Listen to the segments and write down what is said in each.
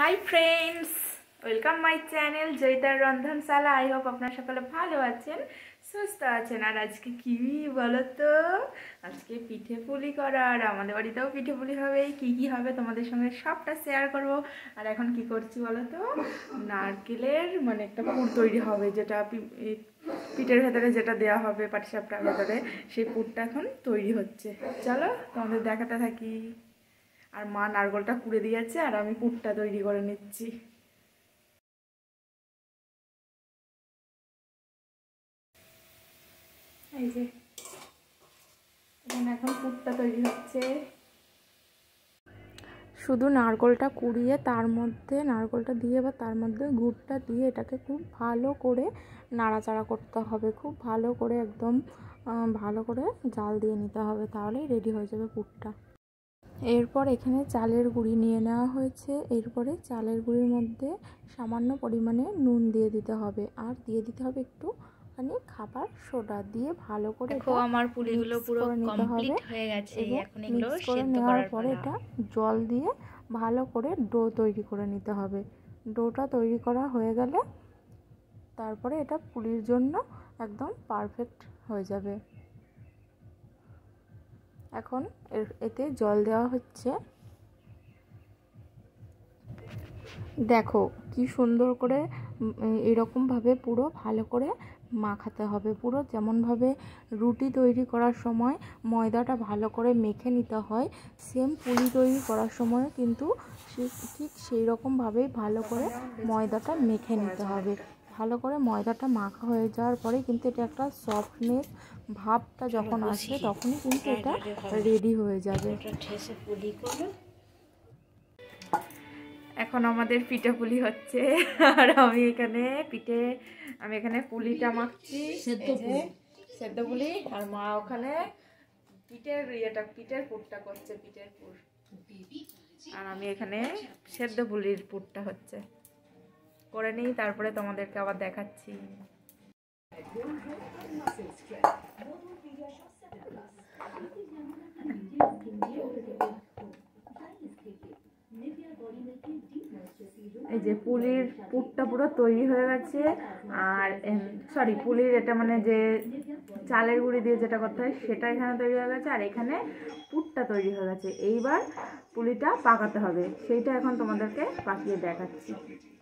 High friends, welcome my channel জয়িতার রন্ধনশালা। I hope আপনারা সকলে ভালো আছেন, সুস্থ আছেন। আর আজকে কি বলো তো, আজকে পিঠে পুলি করার। আমাদের বাড়িতেও পিঠে পুলি হবে। কি কি হবে তোমাদের সঙ্গে সবটা শেয়ার করব। আর এখন কি করছি বলো তো, নারকেলের মানে একটা পুর তৈরি হবে, যেটা পিঠের ভেতরে যেটা দেওয়া হবে পাটিসাপটার ভেতরে, সেই পুরটা এখন তৈরি হচ্ছে। চলো তোমাদের দেখাতে থাকি। আর মা নারকেলটা কুড়ে দিয়েছে আর আমি পুরটা তৈরি করে নিচ্ছি। এই যে এখানে এখন পুরটা তৈরি হচ্ছে। শুধু নারকেলটা কুড়িয়ে তার মধ্যে নারকেলটা দিয়ে বা তার মধ্যে গুড়টা দিয়ে এটাকে খুব ভালো করে নাড়াচাড়া করতে হবে। খুব ভালো করে একদম ভালো করে জাল দিয়ে নিতে হবে, তাহলেই রেডি হয়ে যাবে পুরটা। এরপর এখানে চালের গুঁড়ি নিয়ে নেওয়া হয়েছে। এরপরে চালের গুঁড়ির মধ্যে সামান্য পরিমাণে নুন দিয়ে দিতে হবে, আর দিয়ে দিতে হবে একটুখানি খাবার সোডা দিয়ে ভালো করে দেখো আমার পুলিগুলো পুরো কমপ্লিট হয়ে গেছে। এখন এগুলো সেদ্ধ করার পরে এটা জল দিয়ে ভালো করে ডো তৈরি করে নিতে হবে। ডোটা তৈরি করা হয়ে গেলে তারপরে এটা পুলির জন্য একদম পারফেক্ট হয়ে যাবে। এখন এতে জল দেওয়া হচ্ছে। দেখো কি সুন্দর করে এরকমভাবে পুরো ভালো করে মাখাতে হবে। পুরো যেমনভাবে রুটি তৈরি করার সময় ময়দাটা ভালো করে মেখে নিতে হয়, সেম পুলি তৈরি করার সময় কিন্তু ঠিক সেই রকমভাবেই ভালো করে ময়দাটা মেখে নিতে হবে। ভালো করে ময়দাটা মাখা হয়ে যাওয়ার পরে কিন্তু এটা একটা সফটনেস ভাবটা যখন আসবে তখনই কিন্তু এটা রেডি হয়ে যাবে। এখন আমাদের পিঠে পুলি হচ্ছে, আর আমি এখানে পুলিটা মাখছি, সেদ্ধ পুলি। আর মা ওখানে পিঠের পুরটা করছে, পিঠের পুর। আর আমি এখানে সেদ্ধ পুলির পুরটা হচ্ছে করে নিই, তারপরে তোমাদেরকে আবার দেখাচ্ছি। এই যে পুলির পুরটা পুরো তৈরি হয়ে গেছে। আর পুলির এটা মানে যে চালের গুঁড়ি দিয়ে যেটা করতে হয় সেটা এখানে তৈরি হয়ে গেছে, আর এখানে পুরটা তৈরি হয়ে গেছে। এইবার পুলিটা পাকাতে হবে, সেইটা এখন তোমাদেরকে পাকিয়ে দেখাচ্ছি।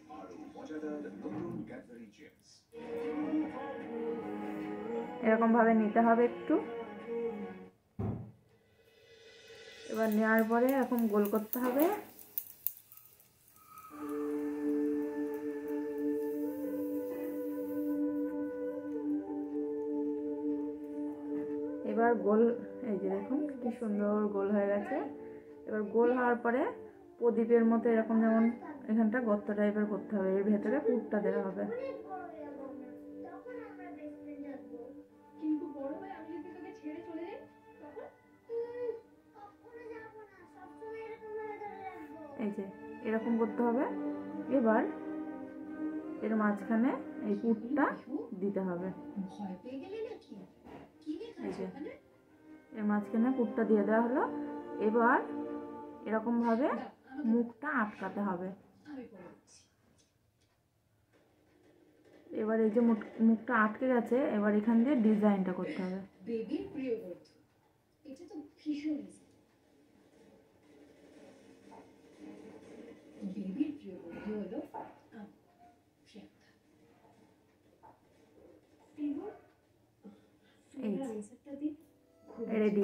এরকম ভাবে নিতে হবে একটু। এবার নেওয়ার পরে এরকম গোল করতে হবে। এবার গোল, এই যে দেখুন কি সুন্দর গোল হয়ে গেছে। এবার গোল হওয়ার পরে প্রদীপের মতো এরকম যেমন এখানটা গর্ত টাইপের করতে হবে, এর ভেতরে পুরটা দেওয়া হবে। এই যে এরকম করতে হবে। এবার এর মাঝখানে এই পুরটা দিতে হবে। এই যে এর মাঝখানে পুরটা দিয়ে দেওয়া হলো। এবার এরকম ভাবে মুখটা আটকাতে হবে। এবার এই যে মুখটা আটকে গেছে, এবার এখান দিয়ে ডিজাইনটা করতে হবে। রেডি।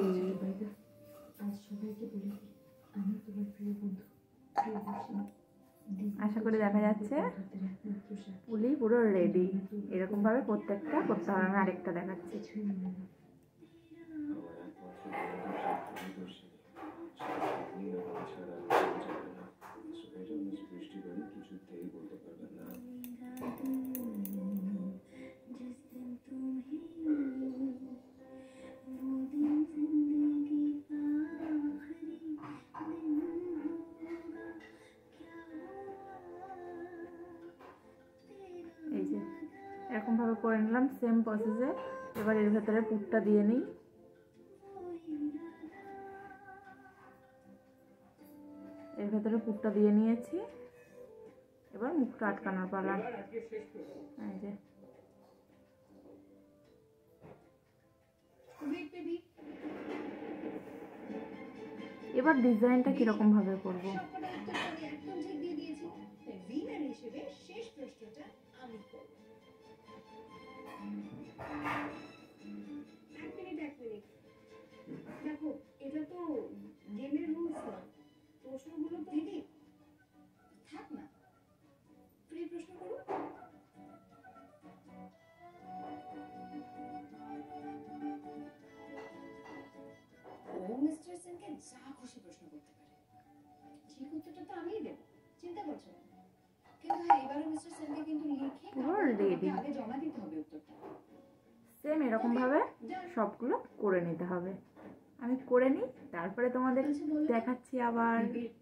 আশা করি দেখা যাচ্ছে পুলি পুরো রেডি। এরকম ভাবে প্রত্যেকটা করতে হবে। আমি আরেকটা দেখাচ্ছি। এই যে এরকম ভাবে করে নিলাম সেম প্রসেসে। এবার এর ভেতরে পুরটা দিয়ে নিই। এর ভেতরে পুরটা দিয়ে নিয়েছি। এবার মুখটা আটকানোর পালা। এই যে এবার ডিজাইনটা কিরকম ভাবে করবো? দেখো এটা তো গেমের রুলস না, প্রশ্নগুলো তো দিদি থাক না, ফ্রি প্রশ্ন করো। ও মিস্টার সেনকে যা খুশি প্রশ্ন করতে পারে, ঠিক উত্তরটা তো আমিই দেব, চিন্তা করছো না। কিন্তু হ্যাঁ, এবারে মিস্টার সেনকে কিন্তু লিখে আগে জমা দিতে হবে উত্তরটা। সেম এরকম ভাবে সবগুলো করে নিতে হবে। আমি করে নিই, তারপরে তোমাদের দেখাচ্ছি আবার।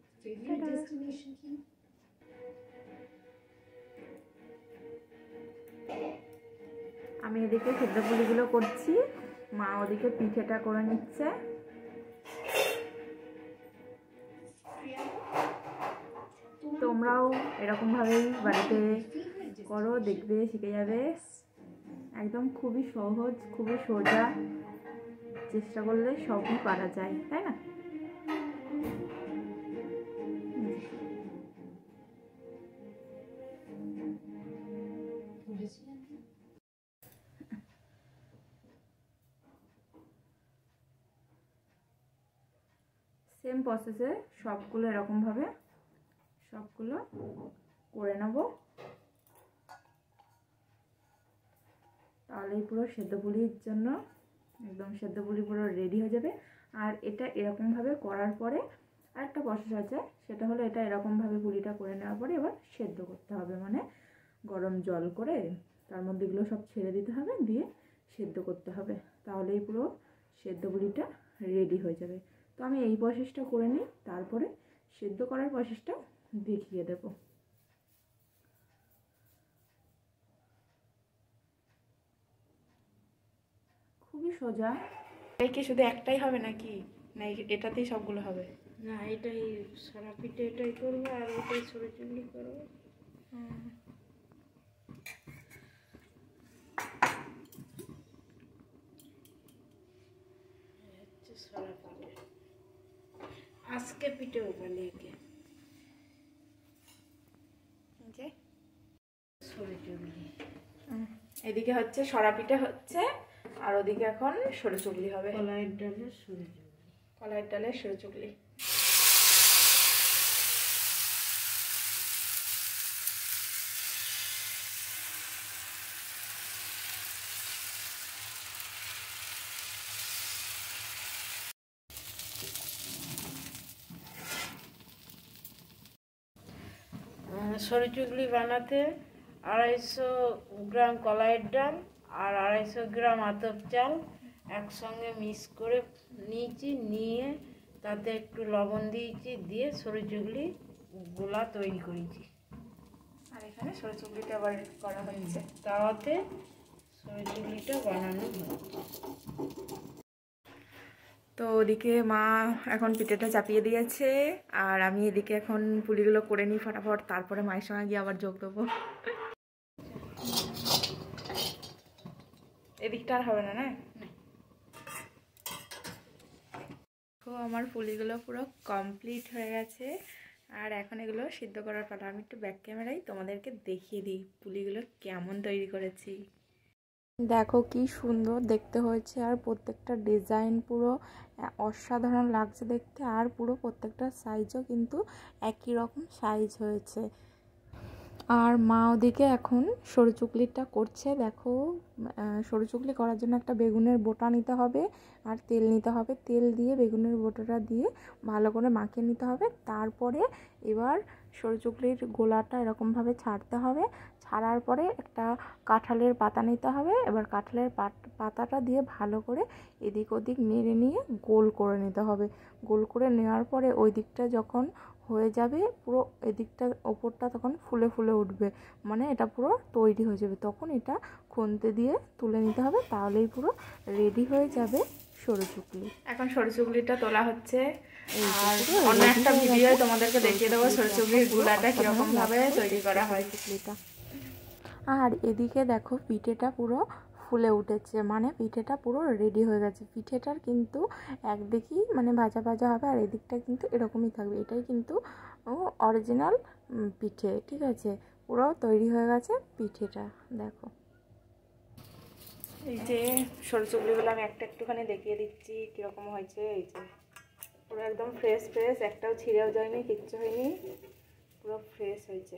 আমি এদিকে সেদ্ধ পুলিগুলো করছি, মা ওদিকে পিঠেটা করে নিচ্ছে। তোমরাও এরকম ভাবেই বাড়িতে করো, দেখবে শিখে যাবে। একদম খুবই সহজ, খুবই সোজা, চেষ্টা করলে সবই পারা যায়, তাই না? সেম প্রসেসে সবগুলো এরকমভাবে সবগুলো করে নেব, তাহলেই পুরো সেদ্ধ পুলির জন্য একদম সেদ্ধ পুলি পুরো রেডি হয়ে যাবে। আর এটা এরকমভাবে করার পরে আরেকটা প্রসেস আছে, সেটা হলো এটা এরকমভাবে পুলিটা করে নেওয়ার পরে এবার সেদ্ধ করতে হবে, মানে গরম জল করে তার মধ্যে এগুলো সব ছেড়ে দিতে হবে, দিয়ে সেদ্ধ করতে হবে, তাহলেই পুরো সেদ্ধ পুলিটা রেডি হয়ে যাবে। তো আমি এই প্রসেসটা করে নিই, তারপরে সেদ্ধ করার প্রসেসটা দেখিয়ে দেব। খুবই সোজা। এই কি শুধু একটাই হবে নাকি, না এটাতেই সবগুলো হবে? না, এটাই সারা পিঠে এটাই করবো, আর ওটাই ছোটো চুগলি করবো। সারা পিঠে আজকে পিঠেও বানিয়ে ছোটো চুগলি। এদিকে হচ্ছে সরা পিঠে হচ্ছে, আর ওদিকে এখন সরু চুগলি হবে। কলাইয়ের ডালের ছোটো চুগলি। কলাইয়ের ডালের সরু চুগলি। সরু চুগলি বানাতে 250 গ্রাম কলাইয়ের ডাল আর 250 গ্রাম আতপ চাল একসঙ্গে মিক্স করে নিয়েছি, নিয়ে তাতে একটু লবণ দিয়েছি, দিয়ে সরু চুগলি গোলা তৈরি করেছি। আর এখানে সরু চুগলিটা আবার করা হচ্ছে, তাওয়াতে সরু চুগলিটা বানানো হচ্ছে। তো ওদিকে মা এখন পিঠেটা চাপিয়ে দিয়েছে, আর আমি এদিকে এখন পুলিগুলো করে নিই ফটাফট, তারপরে মায়ের সঙ্গে গিয়ে আবার যোগ দেবো। এদিকটা আর হবে না, না? তো আমার পুলিগুলো পুরো কমপ্লিট হয়ে গেছে, আর এখন এগুলো সিদ্ধ করার পালা। আমি একটু ব্যাক ক্যামেরায় তোমাদেরকে দেখিয়ে দিই পুলিগুলো কেমন তৈরি করেছি। দেখো কি সুন্দর দেখতে হয়েছে, আর প্রত্যেকটা ডিজাইন পুরো অসাধারণ লাগছে দেখতে, আর পুরো প্রত্যেকটা সাইজও কিন্তু একই রকম সাইজ হয়েছে। আর মা ওদিকে এখন সরু চুগলিটা করছে। দেখো, সরু চুগলি করার জন্য একটা বেগুনের বোটা নিতে হবে, আর তেল নিতে হবে। তেল দিয়ে বেগুনের বোটাটা দিয়ে ভালো করে মাখিয়ে নিতে হবে। তারপরে এবার সরু চুগলির গোলাটা এরকমভাবে ছাড়তে হবে। ছাড়ার পরে একটা কাঁঠালের পাতা নিতে হবে। এবার কাঁঠালের পাতাটা দিয়ে ভালো করে এদিক ওদিক নেড়ে নিয়ে গোল করে নিতে হবে। গোল করে নেওয়ার পরে ওই দিকটা যখন হয়ে যাবে, পুরো এদিকটা ওপরটা তখন ফুলে ফুলে উঠবে, মানে এটা পুরো তৈরি হয়ে যাবে। তখন এটা খুন্তি দিয়ে তুলে নিতে হবে, তাহলেই পুরো রেডি হয়ে যাবে সরু চুগলি। এখন সরু চুগলিটা তোলা হচ্ছে, আর অন্য একটা ভিডিও তোমাদেরকে দেখিয়ে দেবো সরু চুগলির গুলাটা কিরকম ভাবে তৈরি করা হয় চুগলিটা। আর এদিকে দেখো পিঠেটা পুরো ফুলে উঠেছে, মানে পিঠেটা পুরো রেডি হয়ে গেছে। পিঠেটার কিন্তু একদিকই মানে ভাজা ভাজা হবে, আর এদিকটা কিন্তু এরকমই থাকবে। এটাই কিন্তু অরিজিনাল পিঠে, ঠিক আছে। পুরো তৈরি হয়ে গেছে পিঠেটা, দেখো। এই যে সরু চুগলিগুলো আমি একটুখানি দেখিয়ে দিচ্ছি কীরকম হয়েছে। এই যে পুরো একদম ফ্রেশ ফ্রেশ, একটাও ছিঁড়েও যায়নি, কিচ্ছু হয়নি, পুরো ফ্রেশ হয়েছে।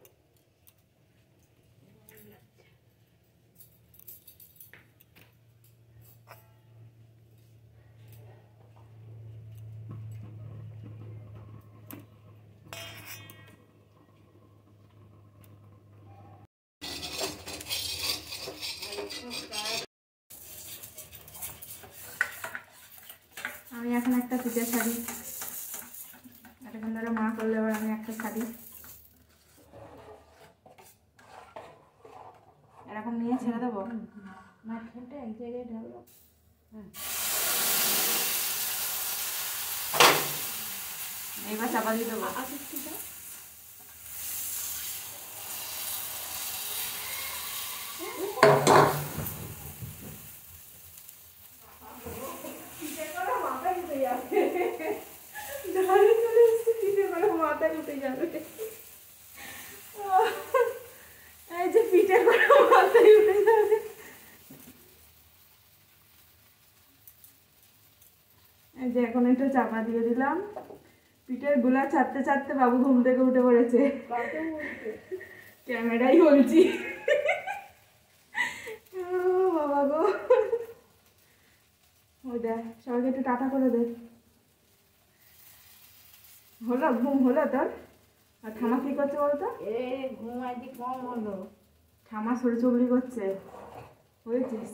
আমি এখন একটা পিঠে ছাড়ি, এতক্ষণ ধরে মা করলে, এবার আমি একটা ছাড়ি এরকম নিয়ে ছেড়ে দেবো। মাঝখানটা এক জায়গায় ঢালবো। এইবার চাপা দিয়ে দেবো। মাথায় উঠে যাবে, এই যে পিঠে করে মাথায় উঠে যাবে। এই যে এখন একটু চাপা দিয়ে দিলাম, পিঠের গুলা ছাড়তে ছাড়তে বাবু ঘুম থেকে উঠে পড়েছে। ক্যামেরাই বলছি, বাবা গো। ওই দেখ, সবাইকে একটু টাটা করে দে। হলো ঘুম হলো তোর? আর ঠামা কি করছে বলতো? ঘুম আজ কম হলো। ঠামা সরু চুগলি করছে, হয়েছিস।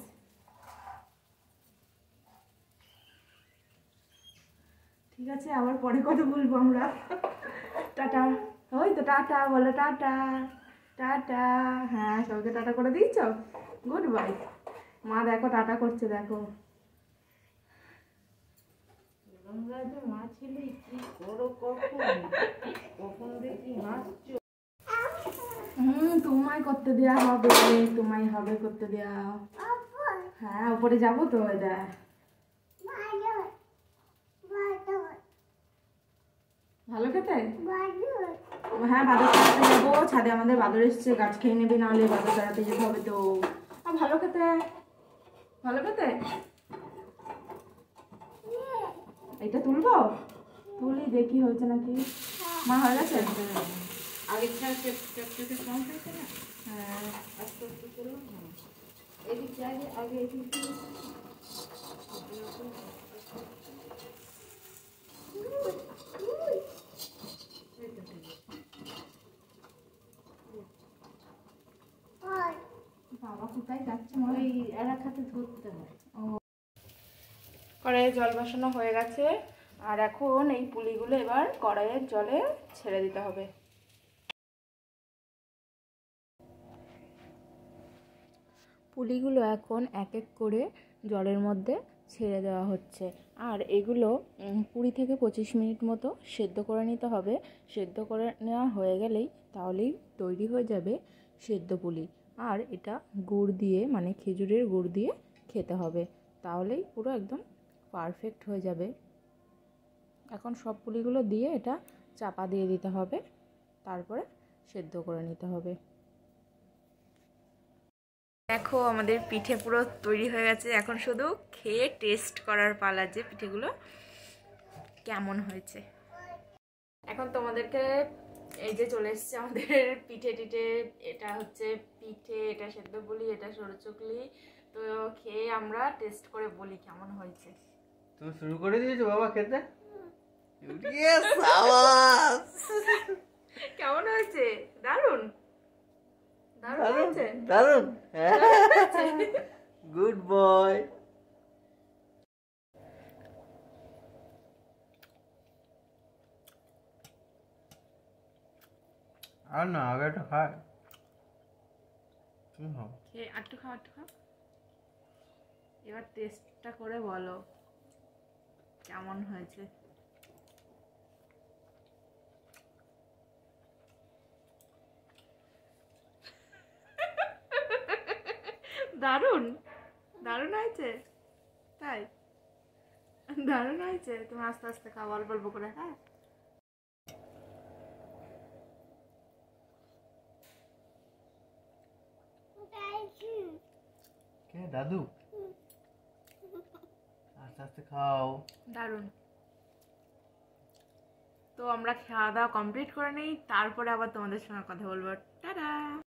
ঠিক আছে, আবার পরে কথা বলবো আমরা। টাটা। ওই তো টাটা বলো, টাটা টাটা। হ্যাঁ, সবাইকে টাটা করে দিয়েছ, গুড বাই। মা দেখো টাটা করছে, দেখো। মা ছিল কি করো, কখন দেখি হাসছো। তোমায় করতে দেওয়া হবে, তোমায় হবে করতে দেওয়া। হ্যাঁ, উপরে যাবো তো, এটা ভালো খেতে। হ্যাঁ, বাদর তাড়াতে যাবো, ছাদে আমাদের বাদর এসছে, গাছ খেয়ে নেবে, নাহলে বাদর তাড়াতে যেতে হবে তো। ভালো খেতে, ভালো খেতে। এটা তুলবো, তুলি দেখি হয়েছে নাকি। মা হয়ে গেছে। আগের চকচকে কম হয়েছে না। হ্যাঁ, আস্তে আস্তে করলাম। এদিকে আগে আগে এদিকে বাবা কোথায় যাচ্ছে? ওই এরা খাতে ধরতে হয়। কড়াইয়ে জল বসানো হয়ে গেছে, আর এখন এই পুলিগুলো এবার কড়াইয়ের জলে ছেড়ে দিতে হবে। পুলিগুলো এখন এক এক করে জলের মধ্যে ছেড়ে দেওয়া হচ্ছে, আর এগুলো 20 থেকে 25 মিনিট মতো সেদ্ধ করে নিতে হবে। সেদ্ধ করে নেওয়া হয়ে গেলেই তাহলেই তৈরি হয়ে যাবে সেদ্ধ পুলি। আর এটা গুড় দিয়ে, মানে খেজুরের গুড় দিয়ে খেতে হবে, তাহলেই পুরো একদম পারফেক্ট হয়ে যাবে। এখন সব পুলিগুলো দিয়ে এটা চাপা দিয়ে দিতে হবে, তারপরে সেদ্ধ করে নিতে হবে। দেখো, আমাদের পিঠে পুরো তৈরি হয়ে গেছে, এখন শুধু খেয়ে টেস্ট করার পালা যে পিঠেগুলো কেমন হয়েছে। এখন তোমাদেরকে এই যে চলে এসছে আমাদের পিঠে টিঠে, এটা হচ্ছে পিঠে, এটা সেদ্ধ পুলি, এটা সরু চুগলি। তো খেয়ে আমরা টেস্ট করে বলি কেমন হয়েছে। তুমি শুরু করে দিয়েছো বাবা খেতে? কেমন হয়েছে? দারুণ দারুণ হয়েছে, দারুণ। Good boy. আর না, আগে একটা খায়। তুমি খাও। আটটু খাও, আটটু খাও। এবার টেস্টটা করে বলো কেমন হয়েছে। দারুণ, দারুণ হয়েছে। তাই দারুণ হয়েছে। তুমি আস্তে আস্তে খাও, অল্প অল্প করে। হ্যাঁ, কে দাদু? আস্তে আস্তে খাও। দারুণ। তো আমরা খাওয়া দাওয়া কমপ্লিট করে নিই, তারপরে আবার তোমাদের সঙ্গে কথা বলবো। টাটা।